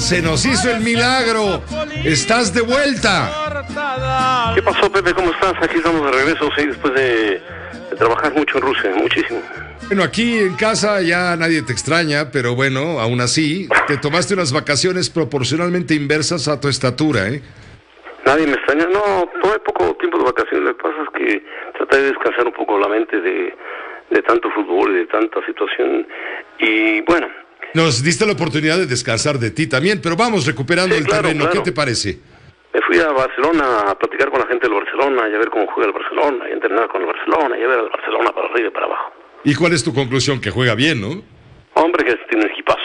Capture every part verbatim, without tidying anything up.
se nos hizo el milagro. Estás de vuelta. ¿Qué pasó, Pepe? ¿Cómo estás? Aquí estamos de regreso, sí, después de, de trabajar mucho en Rusia, muchísimo. Bueno, aquí en casa ya nadie te extraña, pero bueno, aún así, te tomaste unas vacaciones proporcionalmente inversas a tu estatura, ¿eh? Nadie me extraña, no, tuve poco tiempo de vacaciones, lo que pasa es que traté de descansar un poco la mente de, de tanto fútbol y de tanta situación, y bueno. Nos diste la oportunidad de descansar de ti también, pero vamos recuperando sí, el claro, terreno, claro. ¿Qué te parece? Me fui a Barcelona a platicar con la gente del Barcelona y a ver cómo juega el Barcelona, y a entrenar con el Barcelona y a ver al Barcelona para arriba y para abajo. ¿Y cuál es tu conclusión? Que juega bien, ¿no? Hombre, que tiene un equipazo.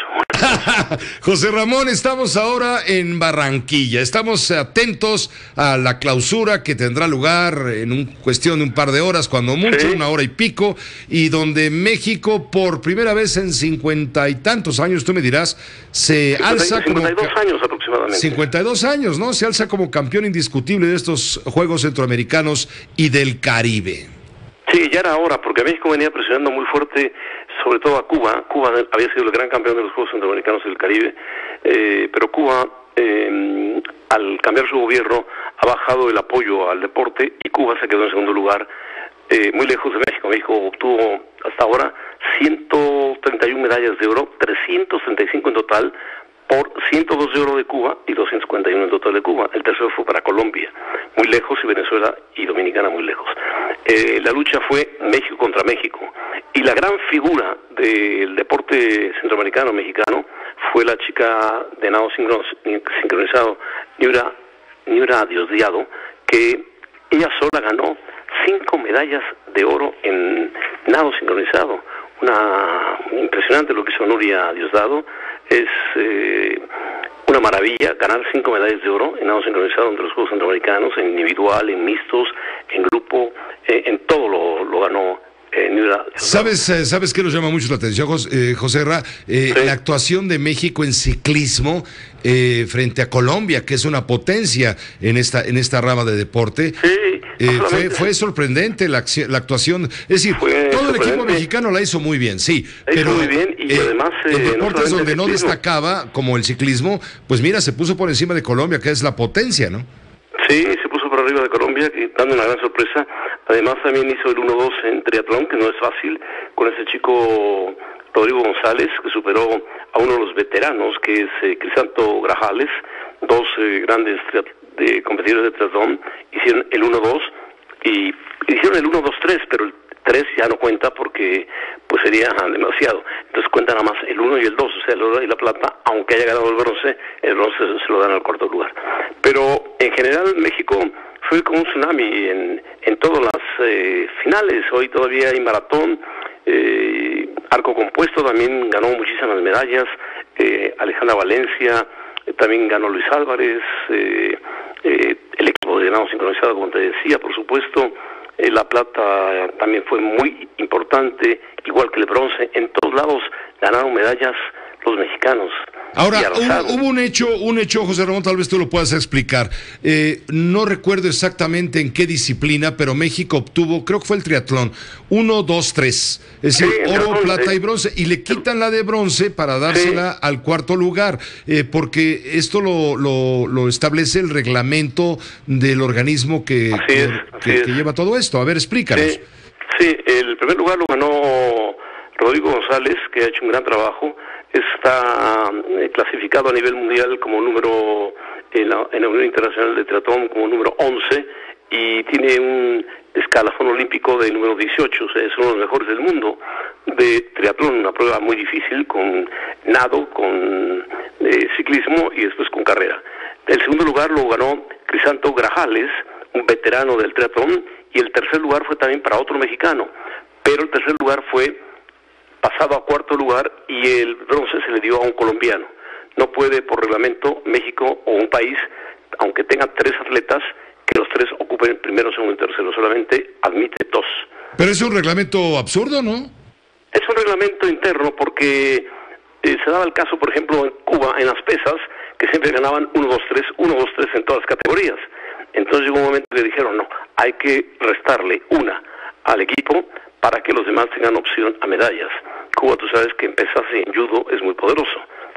José Ramón, estamos ahora en Barranquilla. Estamos atentos a la clausura que tendrá lugar en un, cuestión de un par de horas, cuando mucho, sí. una hora y pico, y donde México, por primera vez en cincuenta y tantos años, tú me dirás, se cincuenta, alza como... cincuenta y dos años aproximadamente. cincuenta y dos años, ¿no? Se alza como campeón indiscutible de estos Juegos Centroamericanos y del Caribe. Sí, ya era hora, porque México venía presionando muy fuerte, sobre todo a Cuba. Cuba había sido el gran campeón de los Juegos Centroamericanos del Caribe, eh, pero Cuba, eh, al cambiar su gobierno, ha bajado el apoyo al deporte y Cuba se quedó en segundo lugar, eh, muy lejos de México. México obtuvo hasta ahora ciento treinta y una medallas de oro, trescientos treinta y cinco en total, por ciento dos de oro de Cuba y doscientos cincuenta y uno en total de Cuba. El tercero fue para Colombia, muy lejos, y Venezuela y Dominicana muy lejos. Eh, la lucha fue México contra México. Y la gran figura del deporte centroamericano mexicano fue la chica de nado sincronizado, Niura, Niura Diosdado, que ella sola ganó cinco medallas de oro en nado sincronizado. Una impresionante lo que hizo Nuria Diosdado. Es eh, una maravilla ganar cinco medallas de oro en nado sincronizado entre los Juegos Centroamericanos, en individual, en mixtos, en grupo, eh, en todo lo, lo ganó eh, Niura. ¿Sabes, eh, ¿Sabes qué nos llama mucho la atención, José, eh, José Ra? Eh, sí. La actuación de México en ciclismo eh, frente a Colombia, que es una potencia en esta, en esta rama de deporte. Sí. Eh, fue, fue sorprendente la, la actuación, es decir, fue todo el equipo mexicano la hizo muy bien, sí, la hizo pero muy bien y eh, además eh, en deportes no donde no destacaba, como el ciclismo, pues mira, se puso por encima de Colombia, que es la potencia, ¿no? Sí, se puso por arriba de Colombia, dando una gran sorpresa. Además también hizo el uno dos en triatlón, que no es fácil, con ese chico Rodrigo González, que superó a uno de los veteranos, que es eh, Crisanto Grajales, dos eh, grandes de competidores de triatlón, hicieron el uno dos y hicieron el uno dos tres, pero el tres ya no cuenta porque pues sería demasiado. Entonces cuentan nada más el uno y el dos, o sea, el oro y la plata, aunque haya ganado el bronce, el bronce se lo dan al cuarto lugar. Pero en general México fue como un tsunami en, en todas las eh, finales. Hoy todavía hay maratón, eh, arco compuesto también ganó muchísimas medallas, eh, Alejandra Valencia, eh, también ganó Luis Álvarez, eh, eh, el equipo de nado sincronizado, como te decía, por supuesto. Eh, la plata también fue muy importante, igual que el bronce. En todos lados ganaron medallas los mexicanos. Ahora, hubo, hubo un hecho, un hecho, José Ramón, tal vez tú lo puedas explicar. Eh, no recuerdo exactamente en qué disciplina, pero México obtuvo, creo que fue el triatlón, uno, dos, tres. Es decir, sí, oro, bronce, plata y bronce. Y le quitan la de bronce para dársela sí. al cuarto lugar, eh, porque esto lo, lo, lo establece el reglamento del organismo que, así que, es, que, así que es. lleva todo esto. A ver, explícanos. Sí, sí, el primer lugar lo ganó Rodrigo González, que ha hecho un gran trabajo. Está eh, clasificado a nivel mundial como número, en la, en la Unión Internacional de Triatlón, como número once, y tiene un escalafón olímpico de número dieciocho, o sea, es uno de los mejores del mundo de triatlón, una prueba muy difícil con nado, con eh, ciclismo y después con carrera. El segundo lugar lo ganó Crisanto Grajales, un veterano del triatlón, y el tercer lugar fue también para otro mexicano, pero el tercer lugar fue pasado a cuarto lugar y el bronce se le dio a un colombiano. No puede por reglamento México o un país, aunque tenga tres atletas, que los tres ocupen primero, segundo y tercero, solamente admite dos. Pero es un reglamento absurdo, ¿no? Es un reglamento interno porque eh, se daba el caso, por ejemplo, en Cuba, en las pesas, que siempre ganaban uno, dos, tres, uno, dos, tres en todas las categorías. Entonces llegó un momento que dijeron, no, hay que restarle una al equipo para que los demás tengan opción a medallas. Cuba, tú sabes que en pesas y en judo es muy poderoso.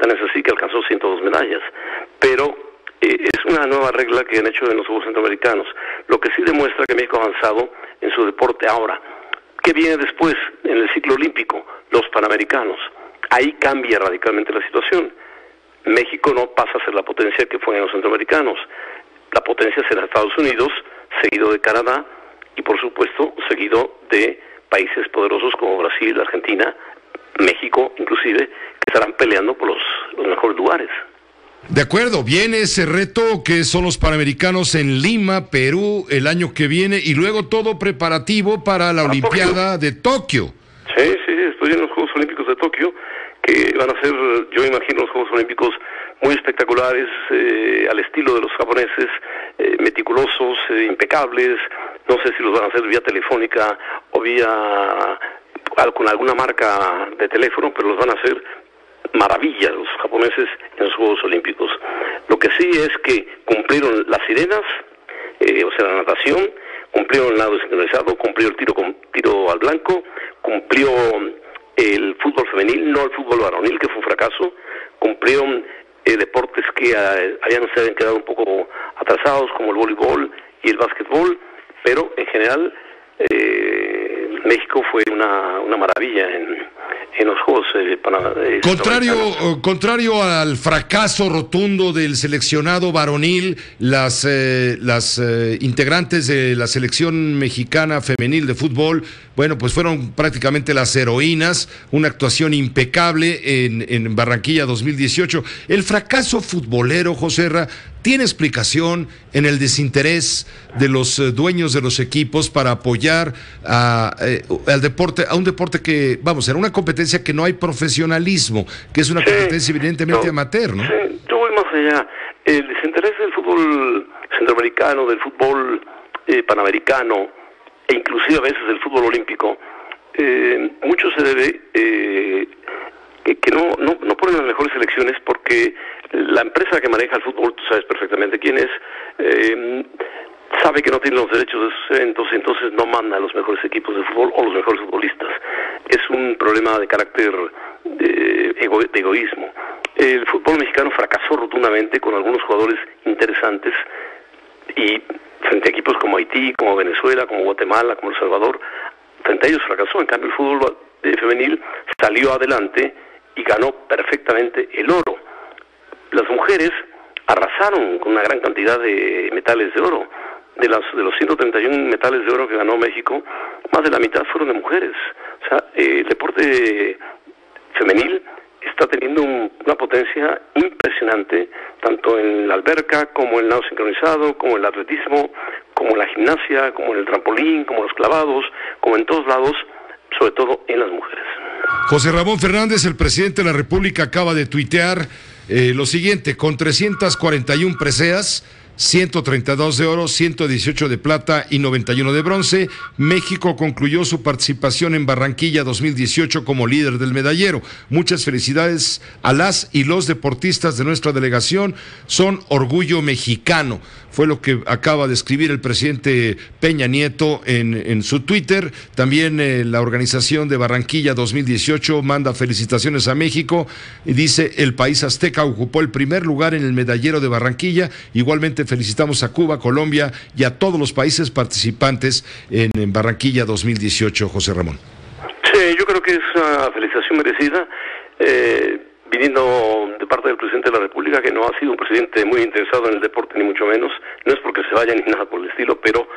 tan es así que alcanzó ciento dos medallas. Pero eh, es una nueva regla que han hecho en los Juegos Centroamericanos, lo que sí demuestra que México ha avanzado en su deporte. Ahora, ¿qué viene después en el ciclo olímpico? Los Panamericanos. Ahí cambia radicalmente la situación. México no pasa a ser la potencia que fue en los Centroamericanos. La potencia será Estados Unidos, seguido de Canadá y, por supuesto, seguido de países poderosos como Brasil, Argentina, México, inclusive, que estarán peleando por los, los mejores lugares. De acuerdo, viene ese reto que son los Panamericanos en Lima, Perú, el año que viene, y luego todo preparativo para la Olimpiada de Tokio. Sí, sí, estoy en los Juegos Olímpicos de Tokio, que van a ser, yo imagino, los Juegos Olímpicos muy espectaculares, eh, al estilo de los japoneses, eh, meticulosos, eh, impecables. No sé si los van a hacer vía telefónica o vía con alguna marca de teléfono, pero los van a hacer maravilla los japoneses en los Juegos Olímpicos. Lo que sí es que cumplieron las sirenas, eh, o sea, la natación, cumplieron el nado sincronizado, cumplió el tiro con tiro al blanco, cumplió el fútbol femenil, no el fútbol varonil, que fue un fracaso, cumplieron eh, deportes que eh, habían, se habían quedado un poco atrasados, como el voleibol y el básquetbol, pero en general eh, México fue una, una maravilla en, en los Juegos eh, para, eh, contrario contrario al fracaso rotundo del seleccionado varonil, las eh, las eh, integrantes de la selección mexicana femenil de fútbol, bueno, pues fueron prácticamente las heroínas, una actuación impecable en, en Barranquilla dos mil dieciocho. El fracaso futbolero, Joserra, ¿tiene explicación en el desinterés de los eh, dueños de los equipos para apoyar a, eh, al deporte, a un deporte que, vamos, era una competencia que no hay profesionalismo, que es una sí, competencia evidentemente yo, amateur, ¿no? Sí, yo voy más allá. El desinterés del fútbol centroamericano, del fútbol eh, panamericano, e inclusive a veces del fútbol olímpico, eh, mucho se debe eh, que, que no, no, no ponen las mejores selecciones, porque la empresa que maneja el fútbol, tú sabes perfectamente quién es, eh, sabe que no tiene los derechos de esos eventos, entonces no manda a los mejores equipos de fútbol o los mejores futbolistas. Es un problema de carácter de, ego, de egoísmo. El fútbol mexicano fracasó rotundamente con algunos jugadores interesantes, y frente a equipos como Haití, como Venezuela, como Guatemala, como El Salvador, frente a ellos fracasó. En cambio, el fútbol femenil salió adelante y ganó perfectamente el oro. Las mujeres arrasaron con una gran cantidad de metales de oro. De, las, de los ciento treinta y uno metales de oro que ganó México, más de la mitad fueron de mujeres. O sea, eh, el deporte femenil está teniendo un, una potencia impresionante, tanto en la alberca, como en el nado sincronizado, como en el atletismo, como en la gimnasia, como en el trampolín, como en los clavados, como en todos lados, sobre todo en las mujeres. José Ramón Fernández, el presidente de la República, acaba de tuitear eh, lo siguiente: con trescientas cuarenta y uno preseas, ciento treinta y dos de oro, ciento dieciocho de plata y noventa y uno de bronce, México concluyó su participación en Barranquilla dos mil dieciocho como líder del medallero. Muchas felicidades a las y los deportistas de nuestra delegación, son orgullo mexicano. Fue lo que acaba de escribir el presidente Peña Nieto en, en su Twitter. También eh, la organización de Barranquilla dos mil dieciocho manda felicitaciones a México y dice: el país azteca ocupó el primer lugar en el medallero de Barranquilla. Igualmente felicitamos a Cuba, Colombia y a todos los países participantes en, en Barranquilla dos mil dieciocho, José Ramón. Sí, yo creo que es una felicitación merecida, eh, viniendo de parte del presidente de la República, que no ha sido un presidente muy interesado en el deporte, ni mucho menos. No es porque se vaya ni nada por el estilo, pero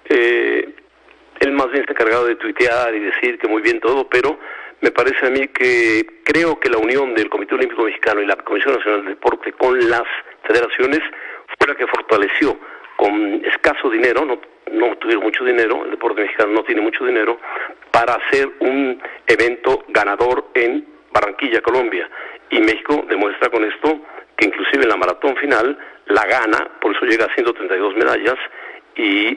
eh, él más bien se ha encargado de tuitear y decir que muy bien todo, pero me parece a mí que creo que la unión del Comité Olímpico Mexicano y la Comisión Nacional del Deporte con las federaciones fue la que fortaleció con escaso dinero, no, no tuvieron mucho dinero, el deporte mexicano no tiene mucho dinero, para hacer un evento ganador en Barranquilla, Colombia. Y México demuestra con esto que inclusive en la maratón final la gana, por eso llega a ciento treinta y dos medallas, y,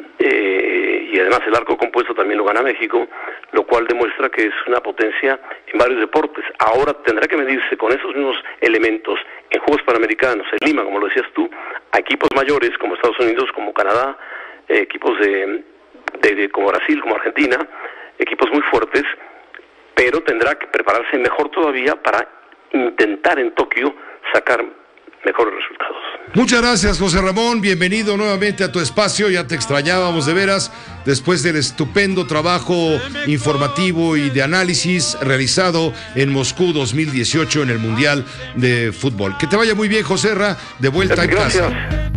eh, y además el arco compuesto también lo gana México, lo cual demuestra que es una potencia en varios deportes. Ahora tendrá que medirse con esos mismos elementos en Juegos Panamericanos, en Lima, como lo decías tú, a equipos mayores como Estados Unidos, como Canadá, eh, equipos de, de, de como Brasil, como Argentina, equipos muy fuertes, pero tendrá que prepararse mejor todavía para intentar en Tokio sacar mejores resultados. Muchas gracias, José Ramón. Bienvenido nuevamente a tu espacio. Ya te extrañábamos de veras después del estupendo trabajo informativo y de análisis realizado en Moscú dos mil dieciocho en el Mundial de Fútbol. Que te vaya muy bien, José Ra, de vuelta en casa. Gracias.